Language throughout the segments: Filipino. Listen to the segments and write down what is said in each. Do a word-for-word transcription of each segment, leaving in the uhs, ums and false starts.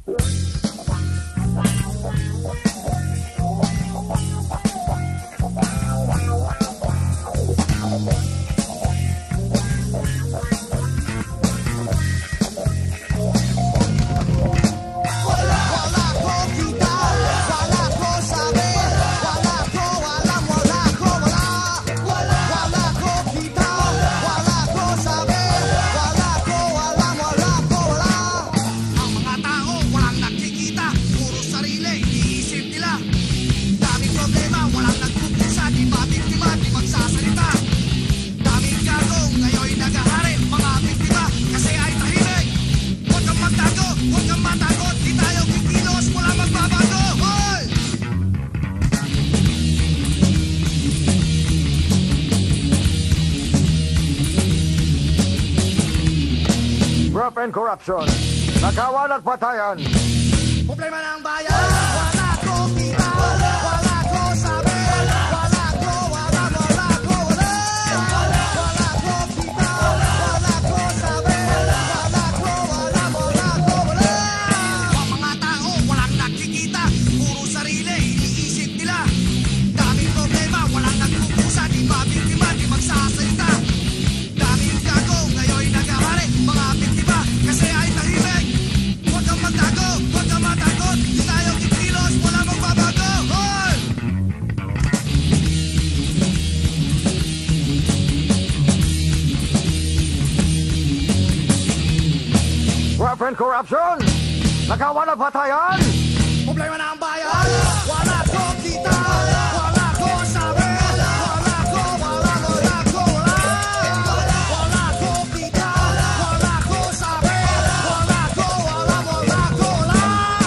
Graft and corruption, nakawan at patayan. Problema ng bayan, wala ko kita, wala ko sabi, wala ko, wala, wala ko, wala. Wala ko kita, wala ko sabi, wala ko, wala, wala ko, wala. Ang mga tao walang nakikita, puro sarili, iniisip nila. Daming problema, walang nagpupusa, di mabiktima, di magsasalita. Daming gago, ngayon nagahari, mga biktima, kasi ay tahimik. Huwag kang magtago, huwag kang matakot, di tayo kikilos, wala magbabago. Hoy! Graft and corruption, nakawan at patayan. Problema ng bayan, wala ko kita, wala ko sabi, wala ko, wala, wala ko, wala. Wala ko kita, wala ko sabi, wala ko, wala, wala ko, wala.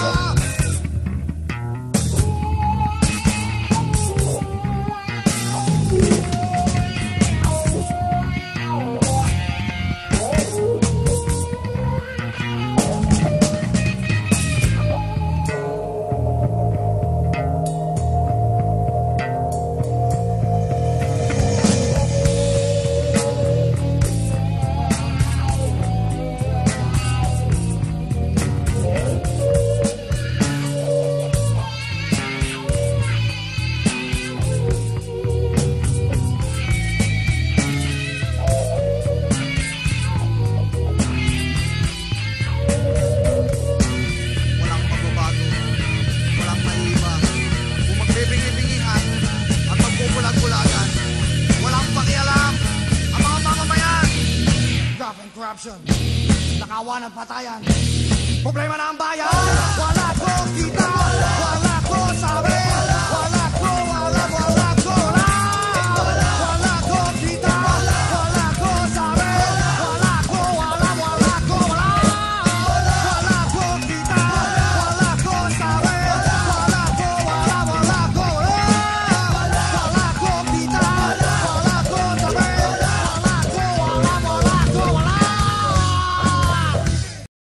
Walang magbabago, walang maiiba. Kung magbibingi-bingihan at magbubulag-bulagan, walang pakialam ang mga mamamayan. Graft and corruption, nakawan at patayan. Problema ng bayan, wala ko kita, wala ko sabi, wala